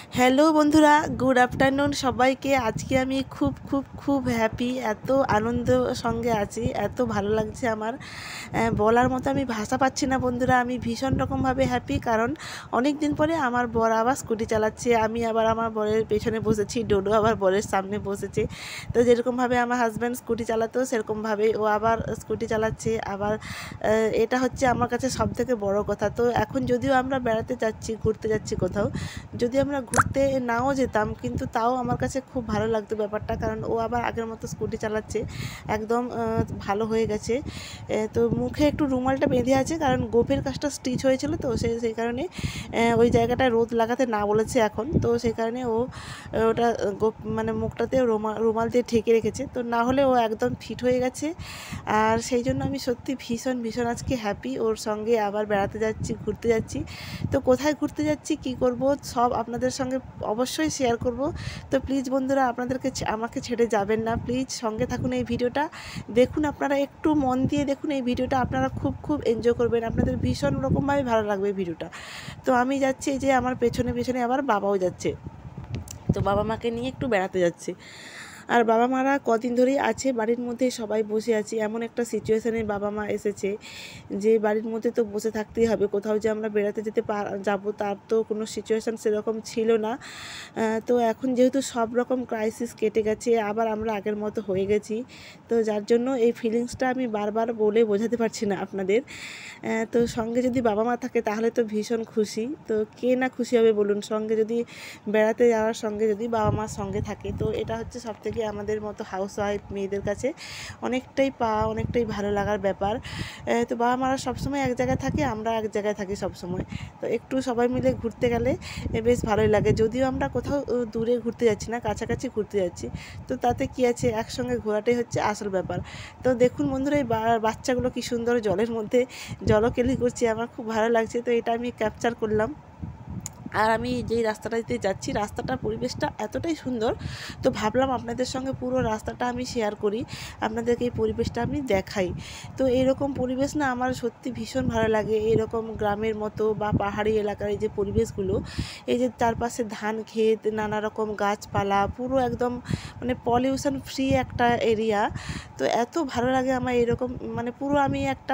Hello বন্ধুরা, good afternoon সবাইকে। আজকে আমি খুব খুব খুব হ্যাপি, এত আনন্দ সঙ্গে আছি, এত ভালো লাগছে আমার, বলার মতো আমি ভাষা পাচ্ছি না বন্ধুরা। আমি ভীষণ রকমভাবে হ্যাপি, কারণ অনেক দিন পরে আমার বর আবার স্কুটি চালাচ্ছে, আমি আবার আমার বরের পেছনে বসেছি, ডোডো আবার বরের সামনে বসেছে। তো যেরকমভাবে আমার হাজব্যান্ড স্কুটি চালাতো সেরকমভাবেই ও আবার স্কুটি চালাচ্ছে। আবার এটা হচ্ছে আমার কাছে সবথেকে বড় কথা। তো এখন যদিও আমরা বেড়াতে যাচ্ছি, ঘুরতে যাচ্ছি কোথাও, যদি আমরা ঘুরতে নাও যেতাম কিন্তু তাও আমার কাছে খুব ভালো লাগতো ব্যাপারটা, কারণ ও আবার আগের মতো স্কুটি চালাচ্ছে, একদম ভালো হয়ে গেছে। তো মুখে একটু রুমালটা বেঁধে আছে, কারণ গোফের কাজটা স্টিচ হয়েছিল, তো সেই কারণে ওই জায়গাটায় রোদ লাগাতে না বলেছে এখন, তো সেই কারণে ও ওটা মানে মুখটাতে রুমাল দিয়ে ঢেকে রেখেছে। তো না হলে ও একদম ফিট হয়ে গেছে। আর সেই জন্য আমি সত্যি ভীষণ ভীষণ আজকে হ্যাপি, ওর সঙ্গে আবার বেড়াতে যাচ্ছি, ঘুরতে যাচ্ছি। তো কোথায় ঘুরতে যাচ্ছি, কি করব, সব আপনাদের সঙ্গে অবশ্যই শেয়ার করব। তো প্লিজ বন্ধুরা, আপনাদেরকে আমাকে ছেড়ে যাবেন না, প্লিজ সঙ্গে থাকুন। এই ভিডিওটা দেখুন, আপনারা একটু মন দিয়ে দেখুন এই ভিডিওটা, আপনারা খুব খুব এনজয় করবেন, আপনাদের ভীষণ রকমভাবে ভালো লাগবে এই ভিডিওটা। তো আমি যাচ্ছি, এই যে আমার পেছনে পেছনে আবার বাবাও যাচ্ছে, তো বাবা মাকে নিয়ে একটু বেড়াতে যাচ্ছে। আর বাবা মারা কদিন ধরেই আছে বাড়ির মধ্যে, সবাই বসে আছি, এমন একটা সিচুয়েশানে বাবা মা এসেছে যে বাড়ির মধ্যে তো বসে থাকতেই হবে, কোথাও যে আমরা বেড়াতে যাব তার তো কোনো সিচুয়েশান সেরকম ছিল না। তো এখন যেহেতু সব রকম ক্রাইসিস কেটে গেছে, আবার আমরা আগের মতো হয়ে গেছি, তো যার জন্য এই ফিলিংসটা আমি বারবার বলে বোঝাতে পারছি না আপনাদের। তো সঙ্গে যদি বাবা মা থাকে তাহলে তো ভীষণ খুশি, তো কে না খুশি হবে বলুন, সঙ্গে যদি বেড়াতে যাওয়ার সঙ্গে যদি বাবা মার সঙ্গে থাকে, তো এটা হচ্ছে সবথেকে আমাদের মতো হাউসওয়াইফ মেয়েদের কাছে অনেকটাই পাওয়া, অনেকটাই ভালো লাগার ব্যাপার। তো বাবা মারা সবসময় এক জায়গায় থাকে, আমরা এক জায়গায় থাকি সবসময়, তো একটু সবাই মিলে ঘুরতে গেলে বেশ ভালোই লাগে। যদিও আমরা কোথাও দূরে ঘুরতে যাচ্ছি না, কাছাকাছি ঘুরতে যাচ্ছি, তো তাতে কি আছে, একসঙ্গে ঘোরাটাই হচ্ছে আসল ব্যাপার। তো দেখুন বন্ধুরা, এই বাচ্চাগুলো কি সুন্দর জলের মধ্যে জলকেলি করছে, আমার খুব ভালো লাগছে, তো এটা আমি ক্যাপচার করলাম। আর আমি যেই রাস্তাটাতে যাচ্ছি, রাস্তাটার পরিবেশটা এতটাই সুন্দর, তো ভাবলাম আপনাদের সঙ্গে পুরো রাস্তাটা আমি শেয়ার করি, আপনাদেরকে এই পরিবেশটা আমি দেখাই। তো এইরকম পরিবেশ না আমার সত্যি ভীষণ ভালো লাগে, এরকম গ্রামের মতো বা পাহাড়ি এলাকার এই যে পরিবেশগুলো, এই যে চারপাশে ধান ক্ষেত, নানা রকম গাছপালা, পুরো একদম মানে পলিউশন ফ্রি একটা এরিয়া। তো এত ভালো লাগে আমার এরকম, মানে পুরো আমি একটা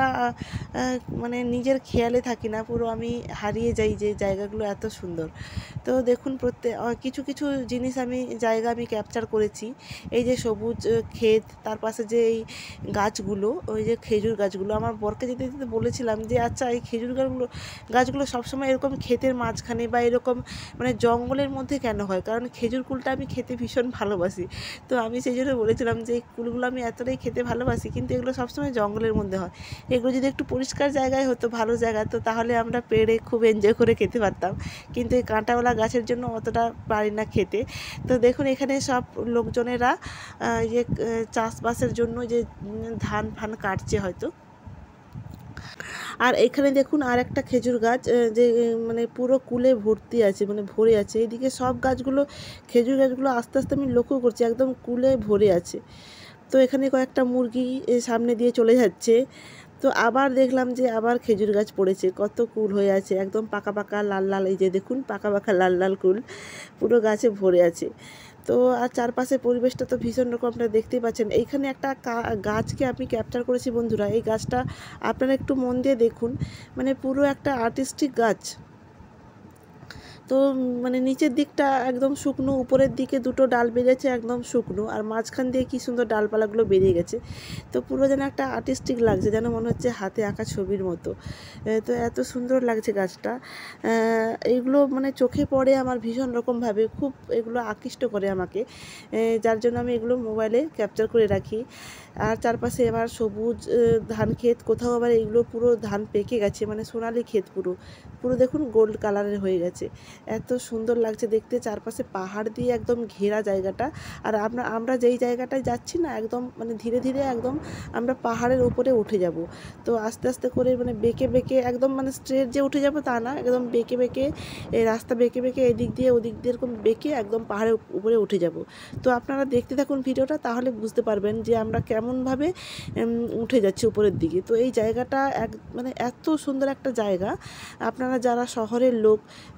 মানে নিজের খেয়ালে থাকি না, পুরো আমি হারিয়ে যাই যে জায়গাগুলো এত সুন্দর। তো দেখুন কিছু কিছু জিনিস জায়গা আমি ক্যাপচার করেছি, এই যে সবুজ ক্ষেত, তার পাশে যে এই গাছগুলো, ওই যে খেজুর গাছগুলো, আমার বরকে যেতে যেতে বলেছিলাম যে আচ্ছা এই খেজুর গাছগুলো সবসময় এরকম ক্ষেতের মাঝখানে বা এরকম মানে জঙ্গলের মধ্যে কেন হয়, কারণ খেজুর কুলটা আমি খেতে ভীষণ ভালোবাসি। তো আমি সেই জন্য বলেছিলাম যে এই কুলগুলো আমি এতটাই খেতে ভালোবাসি, কিন্তু এগুলো সবসময় জঙ্গলের মধ্যে হয়, এগুলো যদি একটু পরিষ্কার জায়গায় হতো, ভালো জায়গা, তো তাহলে আমরা পেড়ে খুব এনজয় করে খেতে পারতাম, কিন্তু এই কাঁটাওয়ালা গাছের জন্য অতটা পারি না খেতে। তো দেখুন এখানে সব লোকজনেরা যে চাষবাসের জন্য যে ধান ফান কাটছে হয়তো। আর এখানে দেখুন আর একটা খেজুর গাছ, যে মানে পুরো কুলে ভর্তি আছে, মানে ভরে আছে, এইদিকে সব গাছগুলো, খেজুর গাছগুলো আস্তে আস্তে আমি লক্ষ্য করছি একদম কুলে ভরে আছে। তো এখানে কয়েকটা মুরগি সামনে দিয়ে চলে যাচ্ছে। তো আবার দেখলাম যে আবার খেজুর গাছ পড়েছে, কত কুল হয়ে আছে, একদম পাকা পাকা লাল লাল, এই যে দেখুন পাকা পাকা লাল লাল কুল পুরো গাছে ভরে আছে। তো আর চারপাশের পরিবেশটা তো ভীষণ রকম, আপনারা দেখতেই পাচ্ছেন। এইখানে একটা গাছকে আমি ক্যাপচার করেছি বন্ধুরা, এই গাছটা আপনারা একটু মন দিয়ে দেখুন, মানে পুরো একটা আর্টিস্টিক গাছ। তো মানে নিচের দিকটা একদম শুকনো, উপরের দিকে দুটো ডাল বেরিয়েছে একদম শুকনো, আর মাঝখান দিয়ে কী সুন্দর ডালপালাগুলো বেরিয়ে গেছে। তো পুরো যেন একটা আর্টিস্টিক লাগছে, যেন মনে হচ্ছে হাতে আঁকা ছবির মতো। তো এত সুন্দর লাগছে গাছটা, এইগুলো মানে চোখে পড়ে আমার ভীষণ রকমভাবে, খুব এগুলো আকৃষ্ট করে আমাকে, যার জন্য আমি এগুলো মোবাইলে ক্যাপচার করে রাখি। আর চারপাশে এবার সবুজ ধান ক্ষেত, কোথাও আবার এগুলো পুরো ধান পেকে গেছে, মানে সোনালি ক্ষেত, পুরো পুরো দেখুন গোল্ড কালারের হয়ে গেছে, এত সুন্দর লাগছে দেখতে। চারপাশে পাহাড় দিয়ে একদম ঘেরা জায়গাটা, আর আমরা যেই জায়গাটায় যাচ্ছি না, একদম মানে ধীরে ধীরে একদম আমরা পাহাড়ের উপরে উঠে যাব। তো আস্তে আস্তে করে মানে বেঁকে বেঁকে একদম, মানে স্ট্রেট যে উঠে যাব তা না, একদম বেঁকে বেঁকে এই রাস্তা বেঁকে বেঁকে এদিক দিয়ে ওদিক দিয়ে এরকম বেঁকে একদম পাহাড়ের উপরে উঠে যাব। তো আপনারা দেখতে থাকুন ভিডিওটা, তাহলে বুঝতে পারবেন যে আমরা কেমনভাবে উঠে যাচ্ছি উপরের দিকে। তো এই জায়গাটা মানে এত সুন্দর একটা জায়গা, আপনারা যারা শহরের লোক, যারা সব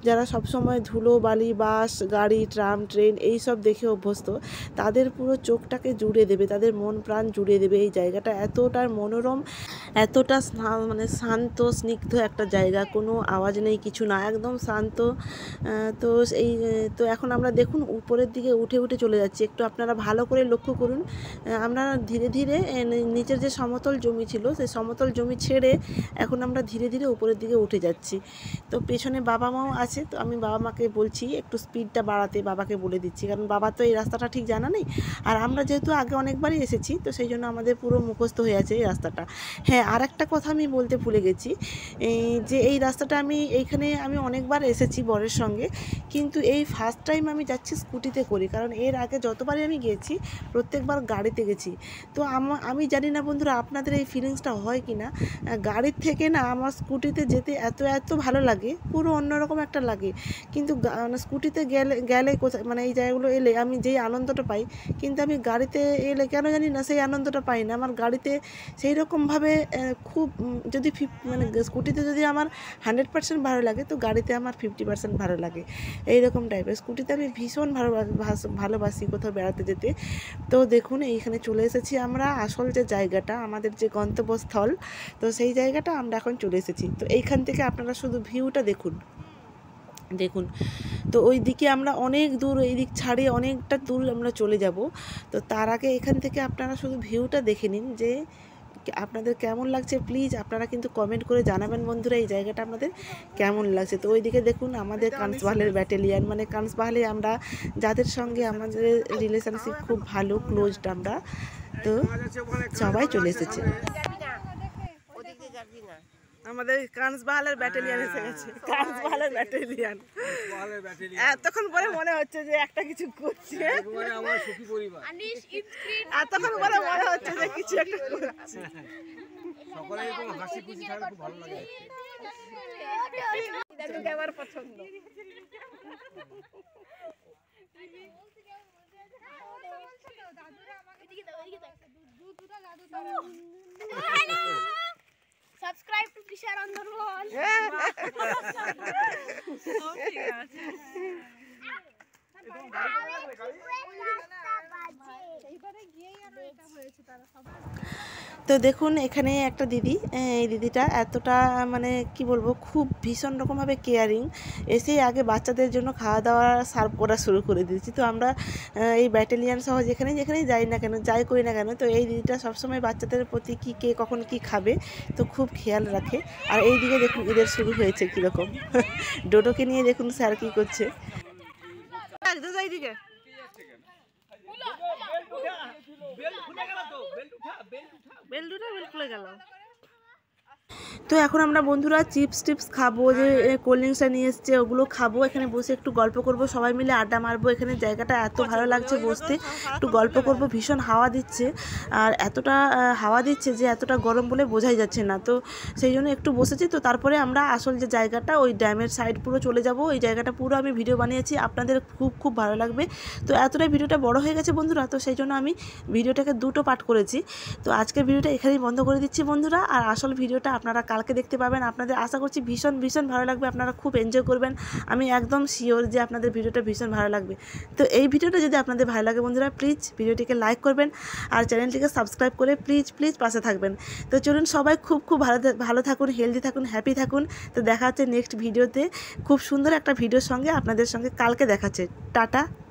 সময় ধুলো বালি বাস গাড়ি ট্রাম ট্রেন এই সব দেখে অভ্যস্ত, তাদের পুরো চোখটাকে জুড়ে দেবে, তাদের মন প্রাণ জুড়ে দেবে এই জায়গাটা। এতটা মনোরম, এতটা মানে শান্ত স্নিগ্ধ একটা জায়গা, কোনো আওয়াজ নেই কিছু না, একদম শান্ত। তো এই তো এখন আমরা দেখুন উপরের দিকে উঠে উঠে চলে যাচ্ছি। একটু আপনারা ভালো করে লক্ষ্য করুন, আমরা ধীরে ধীরে নিচের যে সমতল জমি ছিল সেই সমতল জমি ছেড়ে এখন আমরা ধীরে ধীরে উপরের দিকে উঠে যাচ্ছি। তো পেছনে বাবা মাও আছে, তো আমি বাবা মাকে বলছি একটু স্পিডটা বাড়াতে, বাবাকে বলে দিচ্ছি, কারণ বাবা তো এই রাস্তাটা ঠিক জানা নেই, আর আমরা যেহেতু আগে অনেকবারই এসেছি তো সেই জন্য আমাদের পুরো মুখস্থ হয়ে আছে এই রাস্তাটা। হ্যাঁ, আর একটা কথা আমি বলতে ভুলে গেছি, যে এই রাস্তাটা আমি অনেকবার এসেছি বরের সঙ্গে, কিন্তু এই ফার্স্ট টাইম আমি যাচ্ছি স্কুটিতে করি, কারণ এর আগে যতবারই আমি গেছি প্রত্যেকবার গাড়িতে গেছি। তো আমি জানি না বন্ধুরা আপনাদের এই ফিলিংসটা হয় কি না, গাড়ির থেকে না আমার স্কুটিতে যেতে এত এত ভালো লাগে, পুরো অন্যরকম একটা লাগে। কিন্তু স্কুটিতে গেলে কোথায় মানে এই জায়গাগুলো এলে আমি যেই আনন্দটা পাই, কিন্তু আমি গাড়িতে এলে কেন জানি না সেই আনন্দটা পাই না। আমার গাড়িতে সেই রকমভাবে খুব যদি মানে স্কুটিতে যদি আমার 100% ভালো লাগে, তো গাড়িতে আমার 50% ভালো লাগে, এইরকম টাইপের। স্কুটিতে আমি ভীষণ ভালোবাসি কোথাও বেড়াতে যেতে। তো দেখুন এইখানে চলে এসেছি আমরা আসল যে জায়গাটা, আমাদের যে গন্তব্যস্থল, তো সেই জায়গাটা আমরা এখন চলে এসেছি। তো এইখান থেকে আপনারা শুধু ভিউটা দেখুন। তো ওই দিকে আমরা অনেক দূর, এই দিক ছাড়িয়ে অনেকটা দূর আমরা চলে যাব। তো তার আগে এখান থেকে আপনারা শুধু ভিউটা দেখে নিন যে আপনাদের কেমন লাগছে। প্লিজ আপনারা কিন্তু কমেন্ট করে জানাবেন বন্ধুরা এই জায়গাটা আপনাদের কেমন লাগছে। তো ওইদিকে দেখুন আমাদের কান্সবাহালের ব্যাটালিয়ান, মানে কান্সবাহালে আমরা যাদের সঙ্গে আমাদের রিলেশনশিপ খুব ভালো ক্লোজড আমরা, তো সবাই চলে এসেছে। আমাদের কান্সবাহালের ব্যাটালিয়ান এসে গেছে, কান্সবাহালের ব্যাটালিয়ান। এতক্ষণ পরে মনে হচ্ছে যে একটা কিছু করছে, এতক্ষণ পরে মনে হচ্ছে যে কিছু একটা করছে। সকলে এরকম হাসি খুশি থাকলে খুব ভালো লাগে। এটা আমার পছন্দ। Subscribe to Kishore Andarban. ঠিক আছে। তো দেখুন এখানে একটা দিদি, এই দিদিটা এতটা মানে কি বলবো, খুব ভীষণ রকমভাবে কেয়ারিং। এসেই আগে বাচ্চাদের জন্য খাওয়া দাওয়া সার্ভ করা শুরু করে দিয়েছি। তো আমরা এই ব্যাটালিয়ান সহ যেখানেই যাই করি না কেন, তো এই দিদিটা সবসময় বাচ্চাদের প্রতি কে কখন কি খাবে তো খুব খেয়াল রাখে। আর এই দিকে দেখুন ঈদের শুরু হয়েছে কীরকম, ডোডোকে নিয়ে দেখুন স্যার কী করছে। তো এখন আমরা বন্ধুরা চিপস টিপস খাবো, যে কোল্ড ড্রিঙ্কসটা নিয়ে এসছে ওগুলো খাবো, এখানে বসে একটু গল্প করব, সবাই মিলে আড্ডা মারবো। এখানে জায়গাটা এত ভালো লাগছে বসতে, একটু গল্প করব। ভীষণ হাওয়া দিচ্ছে, আর এতটা হাওয়া দিচ্ছে যে এতটা গরম বলে বোঝাই যাচ্ছে না। তো সেই জন্য একটু বসেছি। তো তারপরে আমরা আসল যে জায়গাটা ওই ড্যামের সাইড পুরো চলে যাব। এই জায়গাটা পুরো আমি ভিডিও বানিয়েছি, আপনাদের খুব খুব ভালো লাগবে। তো এতটাই ভিডিওটা বড় হয়ে গেছে বন্ধুরা, তো সেই জন্য আমি ভিডিওটাকে দুটো পার্ট করেছি। তো আজকের ভিডিওটা এখানেই বন্ধ করে দিচ্ছি বন্ধুরা, আর আসল ভিডিওটা আপনারা কালকে দেখতে পাবেন। আপনাদের আশা করছি ভীষণ ভীষণ ভালো লাগবে, আপনারা খুব এনজয় করবেন। আমি একদম শিওর যে আপনাদের ভিডিওটা ভীষণ ভালো লাগবে। তো এই ভিডিওটা যদি আপনাদের ভালো লাগে বন্ধুরা, প্লিজ ভিডিওটিকে লাইক করবেন আর চ্যানেলটিকে সাবস্ক্রাইব করে প্লিজ পাশে থাকবেন। তো চলুন সবাই খুব ভালো থাকুন, হেলদি থাকুন, হ্যাপি থাকুন। তো দেখা হচ্ছে নেক্সট ভিডিওতে, খুব সুন্দর একটা ভিডিওর সঙ্গে আপনাদের সঙ্গে কালকে দেখাচ্ছে। টাটা।